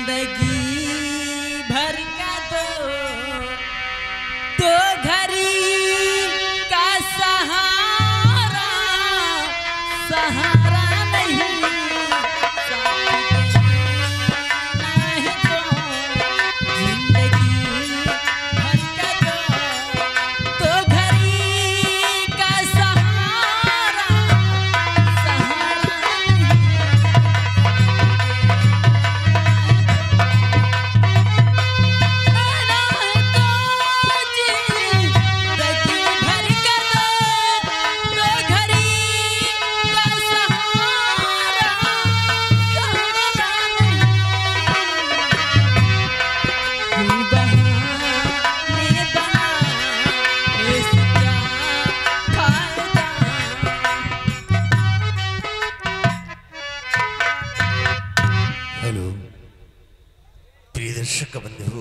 जिंदगी भर का तो घड़ी का सहारा सहारा नहीं दर्शक बंधु,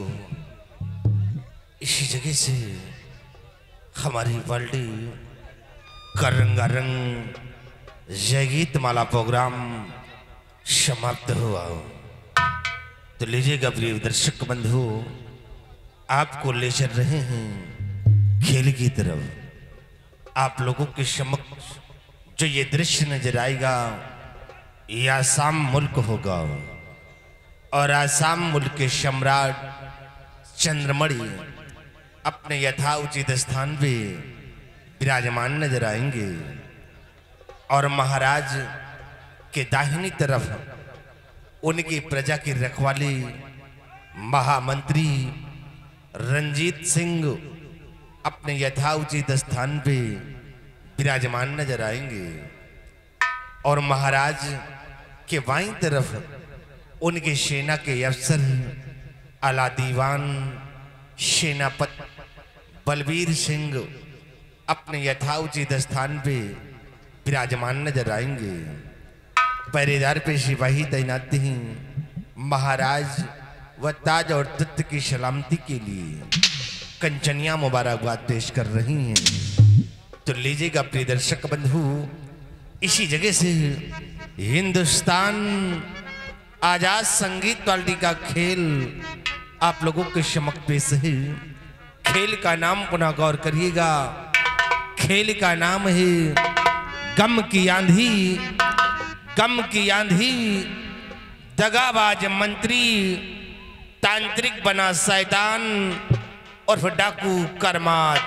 इसी जगह से हमारी वर्ल्ड का रंगारंग जय गीत माला प्रोग्राम समाप्त हुआ। तो लीजिएगा प्रिय दर्शक बंधु, आपको ले चल रहे हैं खेल की तरफ। आप लोगों के समक्ष जो ये दृश्य नजर आएगा, ये आसाम मुल्क होगा और आसाम मुल्क के सम्राट चंद्रमणि अपने यथा उचित स्थान पे विराजमान नजर आएंगे और महाराज के दाहिनी तरफ उनकी प्रजा की रखवाली महामंत्री रंजीत सिंह अपने यथा उचित स्थान पे विराजमान नजर आएंगे और महाराज के बाईं तरफ उनके सेना के अफसर आला दीवान सेनापति बलबीर सिंह अपने यथाउचित स्थान पे विराजमान नजर आएंगे। पहरेदार पे सिपाही तैनात हैं महाराज व ताज और तख्त की सलामती के लिए कंचनिया मुबारकबाद पेश कर रही हैं। तो लीजिएगा प्रिय दर्शक बंधु, इसी जगह से हिंदुस्तान आजाद संगीत पार्टी का खेल आप लोगों के समक्ष पेश है। खेल का नाम पुनः गौर करिएगा, खेल का नाम है गम की आंधी। गम की आंधी दगाबाज मंत्री तांत्रिक बना शैतान और डाकू करमात।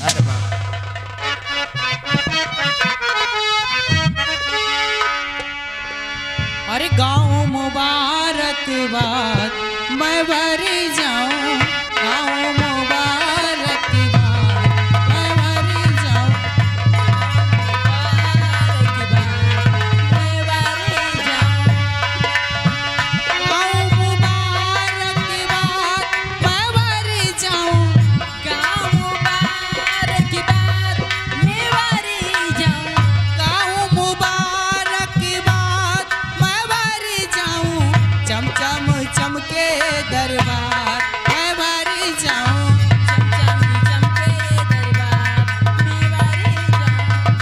अरे गाँव मुबारकबाद मैं भरी जाऊं, गाँव मुबारकबाद मैं भरी जाऊं, मैं भरी जाऊं, गाँव मुबारकबाद मैं भरी जाऊं, गाँव मुबारकबाद मैं भरी जाऊं, गाँव मुबारकबाद चमचम चमके दरबार मैं भरी जाऊं, चमचम चमके दरबार मैं भरी जाऊं।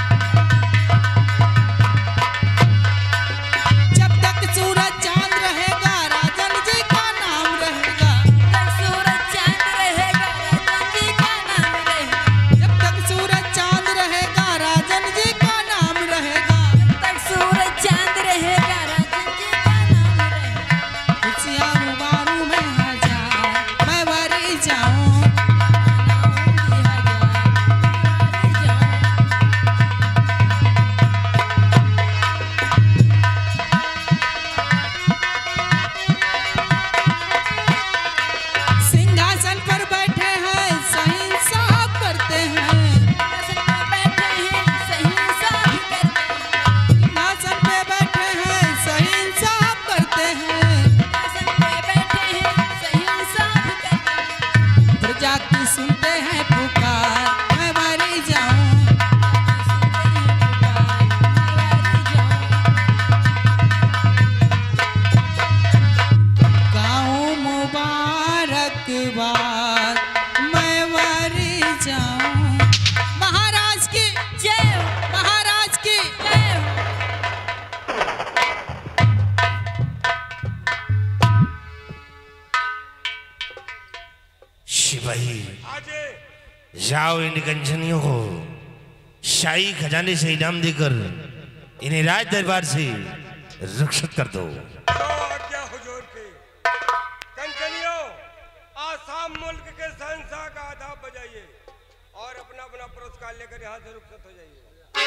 जब तक सूरज चांद रहेगा राजन जी का नाम रहेगा, तक सूरज चांद रहेगा राजन जी का नाम रहेगा, जब तक सूरज चांद रहेगा राजन जी का नाम रहेगा, तक सूरज चांद रहेगा राजन जी का नाम रहेगा। खुशियाँ मुबारों में हजार सिपाही आज जाओ इन कंजनियों को शाही खजाने से इनाम देकर इन्हें राज दरबार से रक्षित कर दो। तो आज्ञा हुजूर की। कंचनियों, आसाम मुल्क के शहंशाह का आदाब बजाइए और अपना अपना पुरस्कार लेकर यहाँ से रुखसत हो जाइए।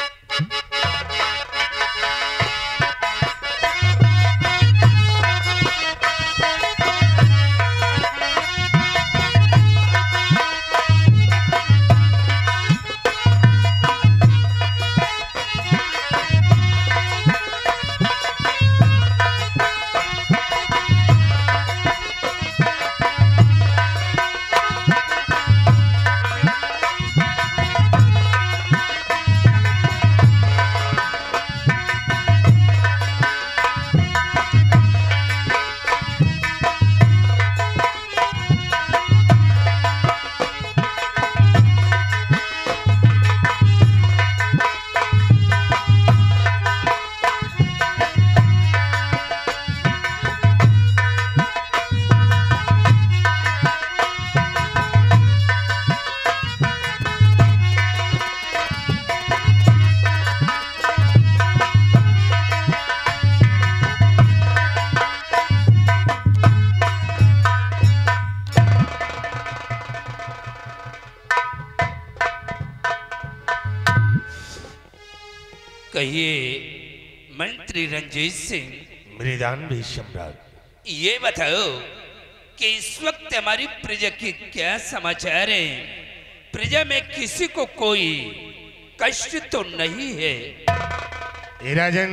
कहिए मंत्री रंजीत सिंह, मृदान भी सम्राट, ये बताओ कि इस वक्त हमारी प्रजा की क्या समाचार है? प्रजा में किसी को कोई कष्ट तो नहीं है? हे राजन,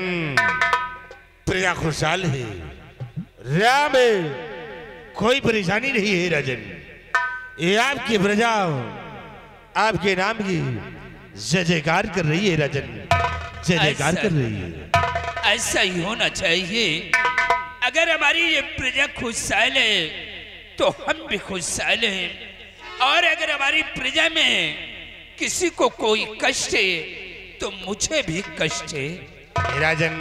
प्रजा खुशहाल है, राम कोई परेशानी नहीं है राजन। ये आपकी प्रजा आपके नाम की जय जयकार कर रही है राजन, जय जयकार कर रही है। ऐसा ही होना चाहिए। अगर हमारी ये प्रजा खुशहाल है तो हम भी खुशहाल हैं, और अगर हमारी प्रजा में किसी को कोई कष्ट है तो मुझे भी कष्ट है। राजन,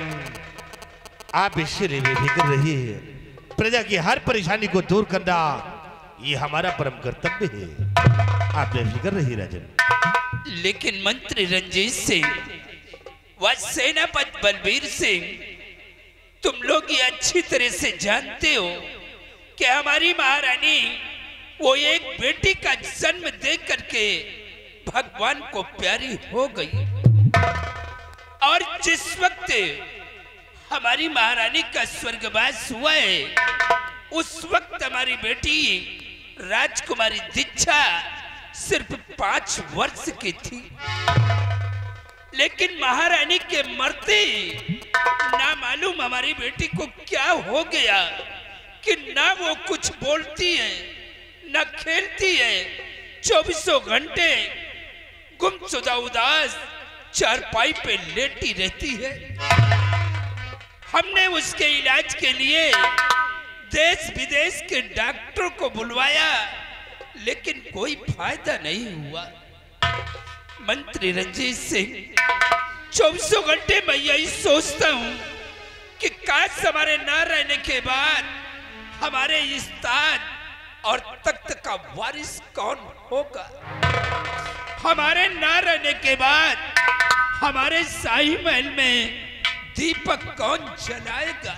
आप इससे बेफिक्र रहिए, प्रजा की हर परेशानी को दूर करना ये हमारा परम कर्तव्य है। आप बेफिक्र रहिए राजन। लेकिन मंत्री रंजीत सिंह व सेनापति बलबीर सिंह, तुम लोग ये अच्छी तरह से जानते हो कि हमारी महारानी वो एक बेटी का जन्म दे करके भगवान को प्यारी हो गई, और जिस वक्त हमारी महारानी का स्वर्गवास हुआ है उस वक्त हमारी बेटी राजकुमारी दीक्षा सिर्फ 5 वर्ष की थी। लेकिन महारानी के मरते ना मालूम हमारी बेटी को क्या हो गया कि ना वो कुछ बोलती है ना खेलती है, 24 घंटे गुमशुदा उदास चारपाई पे लेटी रहती है। हमने उसके इलाज के लिए देश विदेश के डॉक्टरों को बुलवाया, लेकिन कोई फायदा नहीं हुआ। मंत्री रंजीत सिंह, 24 घंटे मैं यही सोचता हूं कि काश हमारे ना रहने के बाद हमारे इस ताज और तख्त का वारिस कौन होगा। हमारे ना रहने के बाद हमारे शाही महल में दीपक कौन जलाएगा।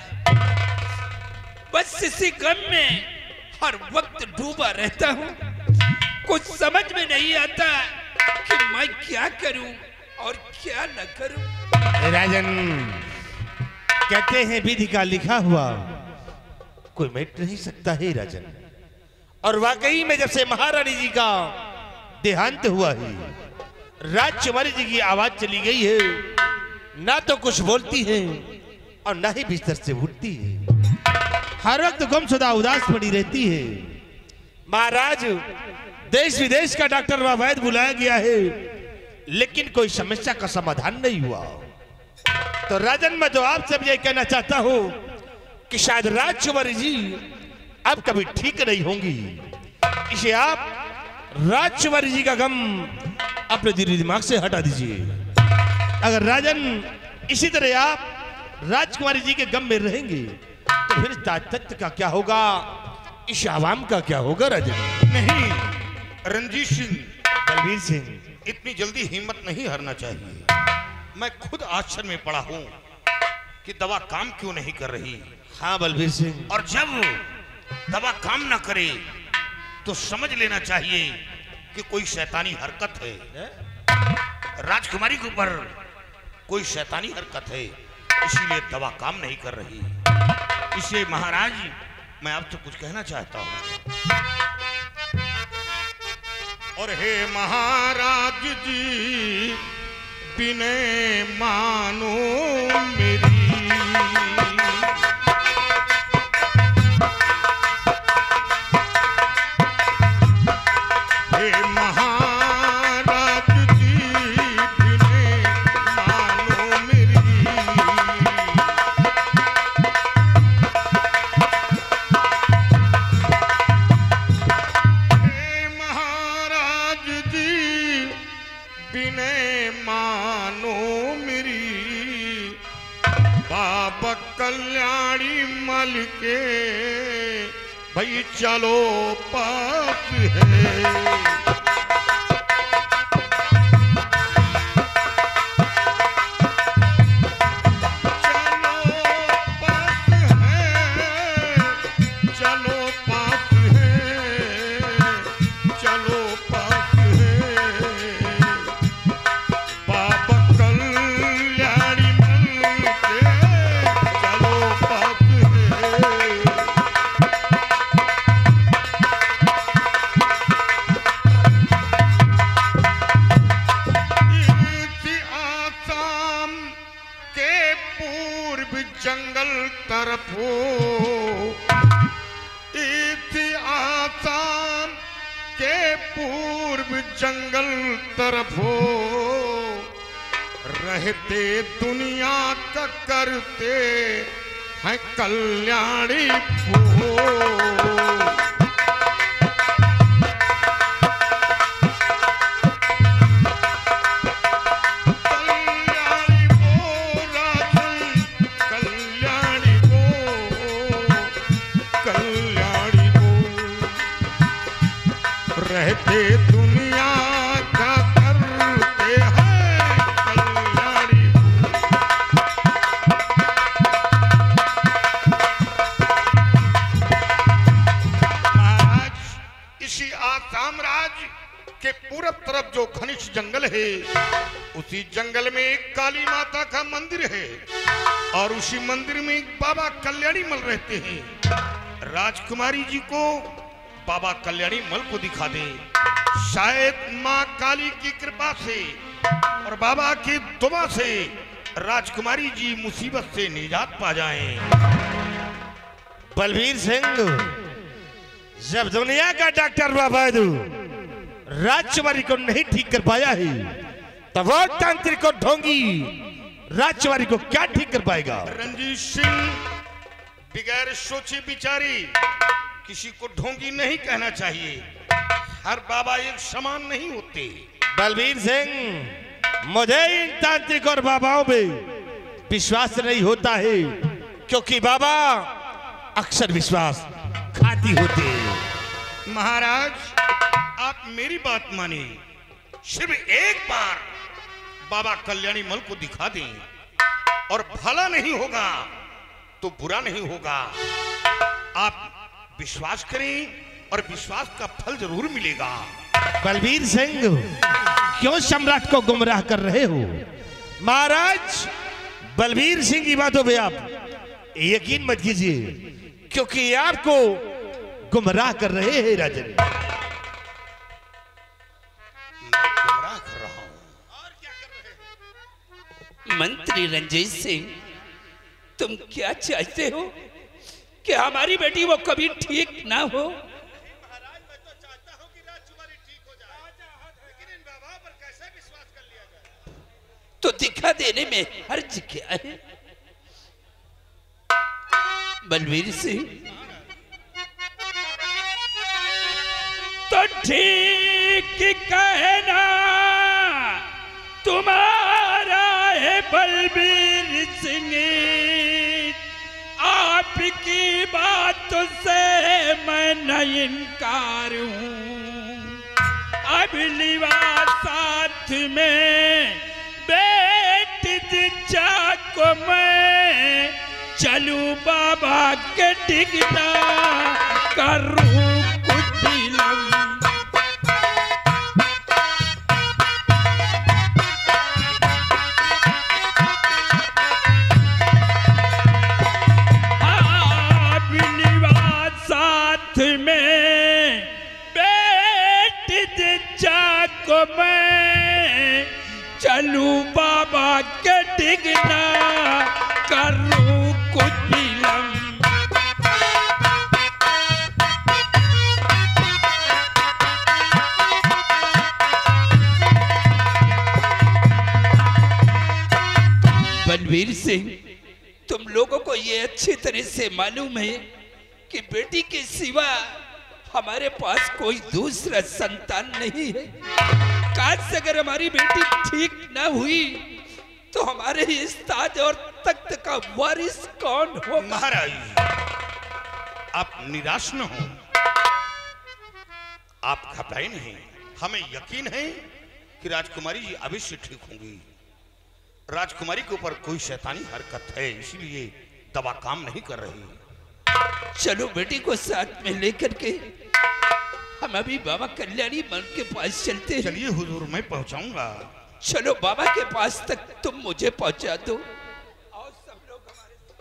बस इसी गम में हर वक्त डूबा रहता हूं। कुछ समझ में नहीं आता कि मैं क्या करूं और क्या न करूं। राजन, कहते हैं विधि का लिखा हुआ कोई मिट नहीं सकता है राजन, और वाकई में जब से महारानी जी का देहांत हुआ है, राजकुमारी जी की आवाज चली गई है, ना तो कुछ बोलती है और ना ही बिस्तर से उठती है, हर वक्त गुमशुदा उदास पड़ी रहती है। महाराज, देश विदेश का डॉक्टर व वैद्य बुलाया गया है, लेकिन कोई समस्या का समाधान नहीं हुआ। तो राजन, मैं तो आपसे ये कहना चाहता हूं कि शायद राजकुमारी जी अब कभी ठीक नहीं होंगी। इसे आप राजकुमारी जी का गम अपने दिल दिमाग से हटा दीजिए। अगर राजन इसी तरह आप राजकुमारी जी के गम में रहेंगे तो फिर ताज तख्त का क्या होगा, इस आवाम का क्या होगा राजन। नहीं, रंजीत सिंह, बलबीर सिंह, इतनी जल्दी हिम्मत नहीं हारना चाहिए। मैं खुद आश्चर्य में पड़ा हूं कि दवा काम क्यों नहीं कर रही। हाँ बलबीर सिंह, और जब दवा काम ना करे तो समझ लेना चाहिए कि कोई शैतानी हरकत है, राजकुमारी के ऊपर कोई शैतानी हरकत है, इसीलिए दवा काम नहीं कर रही। इसलिए महाराज मैं आपसे कुछ कहना चाहता हूं। और हे महाराज जी बिने मानो मेरी, हे महाराज जी बिने मानो मेरी, हे महाराज जी बिने मानो मेरी, बाबा कल्याणी मल के भाई चलो पास है। जंगल तरफ आसाम के पूर्व जंगल तरफ रहते दुनिया का करते हैं कल्याणी रहते दुनिया का करते हैं कल्याणी। महाराज इसी आसाम राज्य के पूरब तरफ जो घनिष्ठ जंगल है, उसी जंगल में एक काली माता का मंदिर है और उसी मंदिर में एक बाबा कल्याणी मल रहते हैं। राजकुमारी जी को बाबा कल्याणी मल को दिखा दे, शायद माँ काली की कृपा से और बाबा की दुआ से राजकुमारी जी मुसीबत से निजात पा जाएं। बलबीर सिंह, जब दुनिया का डॉक्टर बाबा राजकुमारी को नहीं ठीक कर पाया है, तो वो तांत्रिक को ढोंगी राजकुमारी को क्या ठीक कर पाएगा? रंजीत सिंह, बगैर सोचे विचारे किसी को ढोंगी नहीं कहना चाहिए। हर बाबा एक समान नहीं होते। बलबीर सिंह, मुझे इन तांत्रिक और बाबाओं में विश्वास नहीं होता है, क्योंकि बाबा अक्सर विश्वास खाती होते हैं। महाराज आप मेरी बात माने, सिर्फ एक बार बाबा कल्याणी मल को दिखा दें और भला नहीं होगा तो बुरा नहीं होगा। आप विश्वास करें और विश्वास का फल जरूर मिलेगा। बलबीर सिंह, क्यों सम्राट को गुमराह कर रहे हो? महाराज बलबीर सिंह की बातों पे आप यकीन मत कीजिए, क्योंकि आपको गुमराह कर रहे हैं राजन। गुमराह कर रहा हूं। और क्या कर रहे हैं? मंत्री रंजीत सिंह, तुम क्या चाहते हो कि हमारी बेटी वो कभी ठीक ना हो? महाराज मैं तो चाहता हूं कि राजकुमारी ठीक हो जाए, लेकिन इन बाबाओं पर कैसे विश्वास कर लिया जाए? तो दिखा देने में हर्ज क्या है? बलबीर सिंह, तो ठीक कहना तुम्हारा है बलबीर सिंह, आपकी बात से मैं न इनकार हूं। अगली बार साथ में बैठ जा को मैं चलूं बाबा के टिकटा करूं कुछ भी साथ में बैठ जा को मैं चलूं बाबा के टिकना करूं कुछ भी बलवीर सिंह, तुम लोगों को ये अच्छी तरह से मालूम है कि बेटी के सिवा हमारे पास कोई दूसरा संतान नहीं है। काश अगर हमारी बेटी ठीक ना हुई तो हमारे इस ताज और तख्त का वारिस कौन होगा? महाराज, आप निराश न हो, आप घबराए नहीं। हमें यकीन है कि राजकुमारी जी अवश्य ठीक होंगी। राजकुमारी के ऊपर कोई शैतानी हरकत है, इसलिए दवा काम नहीं कर रही। चलो बेटी को साथ में लेकर के हम अभी बाबा कल्याणी मन के पास चलते हैं। चलिए हुजूर, मैं पहुंचाऊंगा। चलो बाबा के पास तक तुम मुझे पहुंचा दो। और सब लोग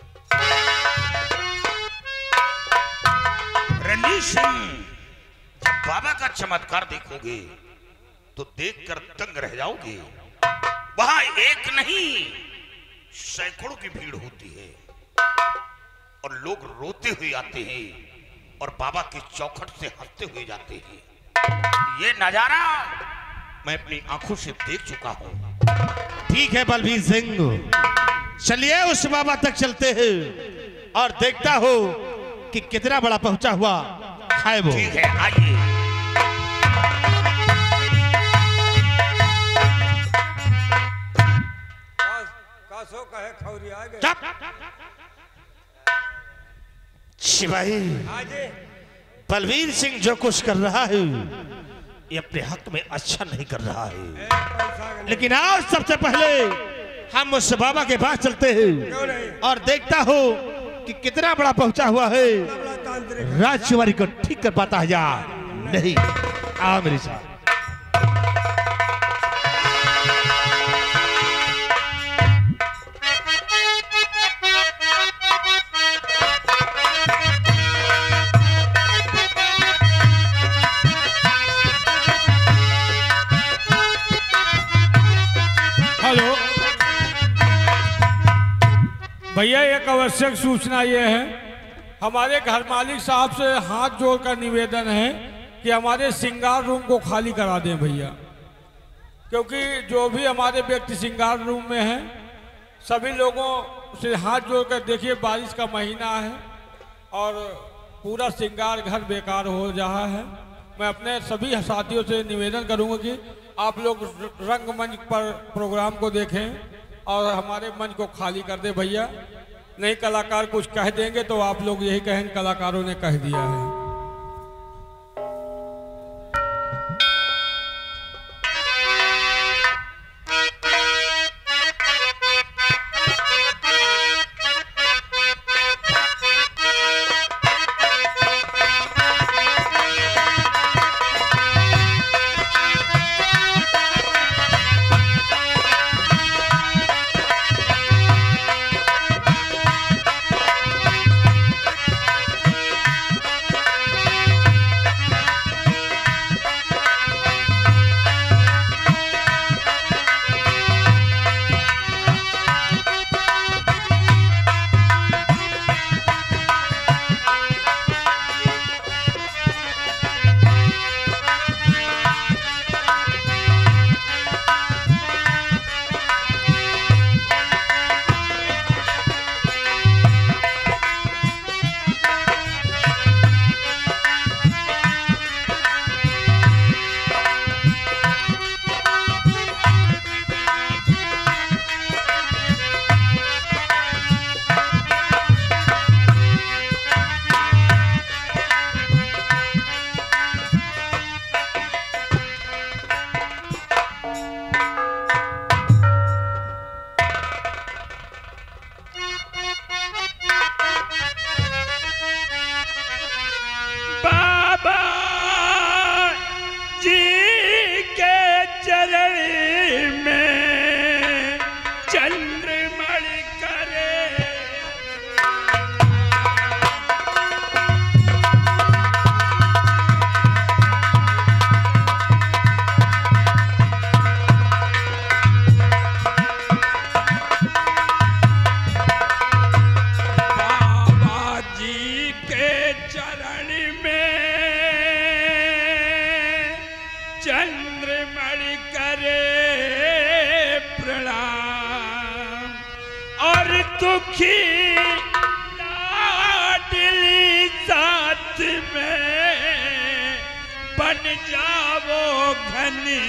रणजीत सिंह, जब बाबा का चमत्कार देखोगे तो देखकर दंग रह जाओगे। वहां एक नहीं सैकड़ों की भीड़ होती है और लोग रोते हुए आते हैं और बाबा की चौखट से हंसते हुए जाते हैं। ये नजारा मैं अपनी आंखों से देख चुका हूं। ठीक है बलवीर सिंह, चलिए उस बाबा तक चलते हैं और देखता हो कि कितना बड़ा पहुंचा हुआ है वो। ठीक है, आइए। कासो कहे खौरी आ गए। शिवाई, आजे बलवीर सिंह जो कुछ कर रहा है ये अपने हक में अच्छा नहीं कर रहा है। पैसा लेकिन आज सबसे पहले हम उस बाबा के पास चलते हैं क्यों नहीं? और देखता हो कि कितना बड़ा पहुंचा हुआ है। बड़ा तांत्रिक राजकुमारी को ठीक कर पाता है या नहीं? आ मेरे साथ। हेलो भैया, एक आवश्यक सूचना ये है, हमारे घर मालिक साहब से हाथ जोड़कर निवेदन है कि हमारे श्रृंगार रूम को खाली करा दें भैया, क्योंकि जो भी हमारे व्यक्ति श्रृंगार रूम में हैं सभी लोगों से हाथ जोड़कर देखिए, बारिश का महीना है और पूरा श्रृंगार घर बेकार हो रहा है। मैं अपने सभी साथियों से निवेदन करूंगा कि आप लोग रंगमंच पर प्रोग्राम को देखें और हमारे मंच को खाली कर दे भैया। नहीं कलाकार कुछ कह देंगे तो आप लोग यही कहेंगे कलाकारों ने कह दिया है। चंद्रमणि करे प्रणाम और दुखी लाडली साथ में बन जाओ घनी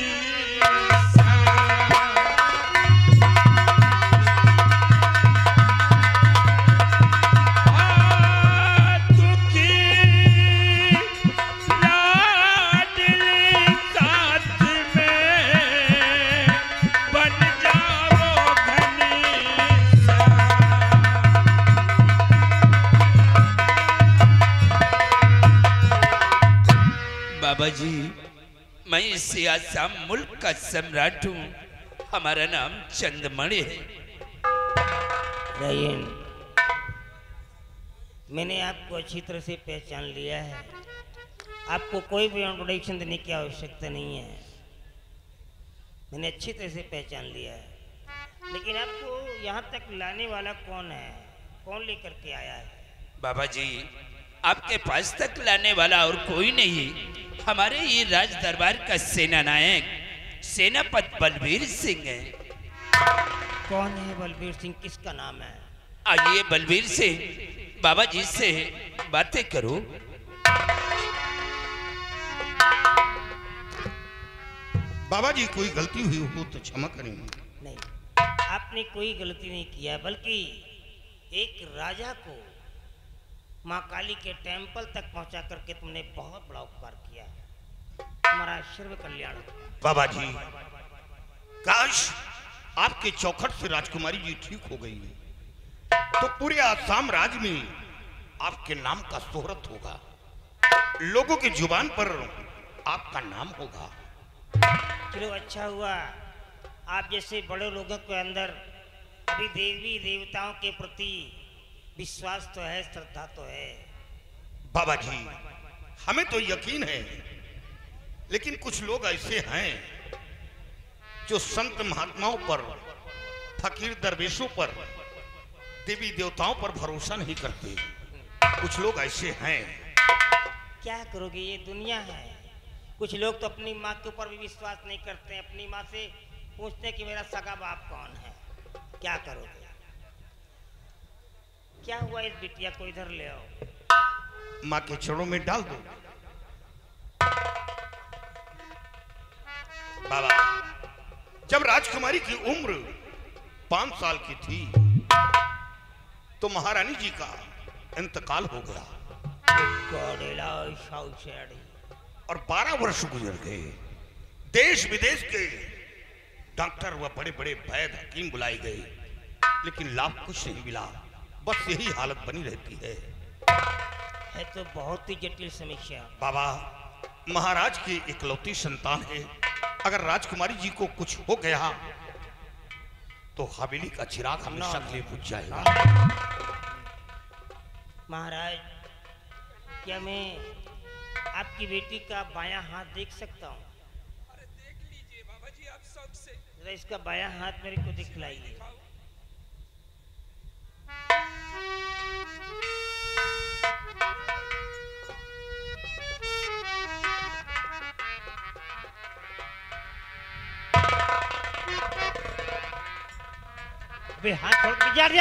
बाबा जी, मैं इस आसाम मुल्क का सम्राट हूँ। हमारा नाम चंद्रमणि है। रायन, मैंने आपको अच्छी तरह से पहचान लिया है। आपको कोई भी इंट्रोडक्शन देने की आवश्यकता नहीं है। मैंने अच्छी तरह से पहचान लिया है। लेकिन आपको यहाँ तक लाने वाला कौन है? कौन लेकर के आया है? बाबा जी, आपके पास तक लाने वाला और कोई नहीं, हमारे ये राज दरबार का सेना नायक सेनापति बलबीर सिंह है। कौन है बलबीर सिंह? किसका नाम है? आइए बलबीर सिंह, बाबा जी से बातें करो। बाबा जी, कोई गलती हुई हो तो क्षमा करें। नहीं, आपने कोई गलती नहीं किया, बल्कि एक राजा को माँ काली के टेंपल तक पहुंचा करके तुमने बहुत बड़ा उपकार किया। तुम्हारा सर्व कल्याण हो। बाबा जी, काश आपके चौखट से राजकुमारी जी ठीक हो गई तो पूरे आसाम राज्य में आपके नाम का शोहरत होगा, लोगों की जुबान पर आपका नाम होगा। चलो अच्छा हुआ, आप जैसे बड़े लोगों के अंदर अभी देवी देवताओं के प्रति विश्वास तो है, श्रद्धा तो है। बाबा जी, हमें तो यकीन है, लेकिन कुछ लोग ऐसे हैं जो संत महात्माओं पर, फकीर दरवेशों पर, देवी देवताओं पर भरोसा नहीं करते। कुछ लोग ऐसे हैं। क्या करोगे, ये दुनिया है। कुछ लोग तो अपनी माँ के ऊपर भी विश्वास नहीं करते हैं। अपनी माँ से पूछते हैं कि मेरा सगा बाप कौन है। क्या करोगे? क्या हुआ, इस बिटिया को इधर ले आओ। माँ के चरणों में डाल दो। बाबा, जब राजकुमारी की उम्र 5 साल की थी तो महारानी जी का इंतकाल हो गया और 12 वर्ष गुजर गए। देश विदेश के डॉक्टर व बड़े बड़े वैद्य हकीम बुलाए गए, लेकिन लाभ कुछ नहीं मिला। बस यही हालत बनी रहती है। तो बहुत ही जटिल समस्या। बाबा, महाराज की इकलौती संतान है। अगर राजकुमारी जी को कुछ हो गया तो हवेली का चिराग हमेशा के लिए बुझ जाएगा। महाराज, क्या मैं आपकी बेटी का बायां हाथ देख सकता हूँ? अरे देख लीजिए बाबा जी, आप सबसे जरा इसका बायां हाथ मेरे को दिखलाइए। अबे हाथ छोड़ के जा।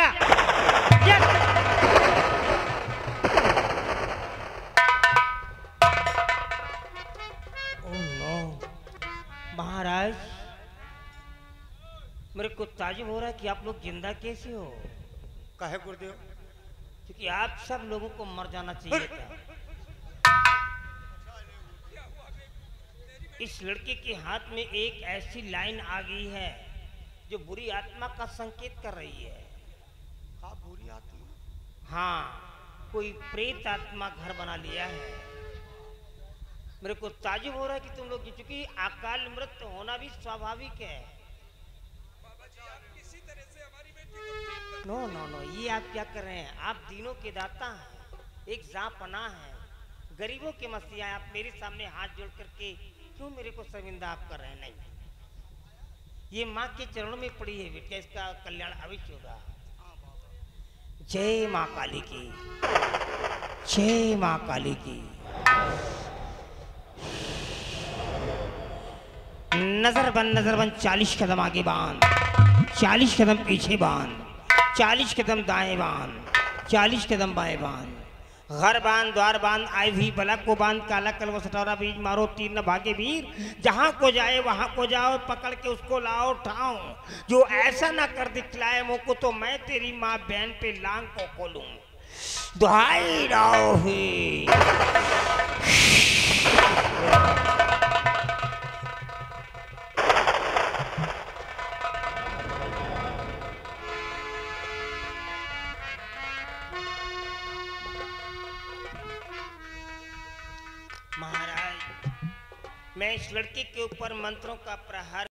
ओह नो महाराज, मेरे को ताजुब हो रहा है कि आप लोग जिंदा कैसे हो। काहे गुरुदेव? क्योंकि आप सब लोगों को मर जाना चाहिए था। इस लड़के के हाथ में एक ऐसी लाइन आ गई है जो बुरी आत्मा का संकेत कर रही है। हाँ, बुरी आत्मा? हाँ, कोई प्रेत आत्मा घर बना लिया है। मेरे को ताजुब हो रहा है कि तुम लोग, चूंकि अकाल मृत्यु होना भी स्वाभाविक है। बाबा जी, आप किसी तरह से हमारी बेटी को ठीक कर। नो नो नो, ये आप क्या कर रहे हैं? आप दीनों के दाता हैं, एक जापना है, गरीबों के मसीहा हैं। आप मेरे सामने हाथ जोड़ करके क्यों मेरे को शर्मिंदा आप कर रहे हैं? नहीं, ये माँ के चरणों में पड़ी है बेटा, इसका कल्याण अवश्य होगा। जय माँ काली की, जय माँ काली की। नजर बन 40 कदम आगे बांध, 40 कदम पीछे बांध, 40 कदम दाएं बांध, 40 कदम बाएं बांध, घर बांध, द्वार बांध, आए भी बलक को बांध, काला कलव सटोरा बीज मारो, तीर न भागे वीर, जहां को जाए वहां को जाओ, पकड़ के उसको लाओ ठाओ, जो ऐसा ना कर दिखलाए मुँह को तो मैं तेरी माँ बहन पे लांग को खोलूं। दुहाई राव ही। महाराज, मैं इस लड़के के ऊपर मंत्रों का प्रहार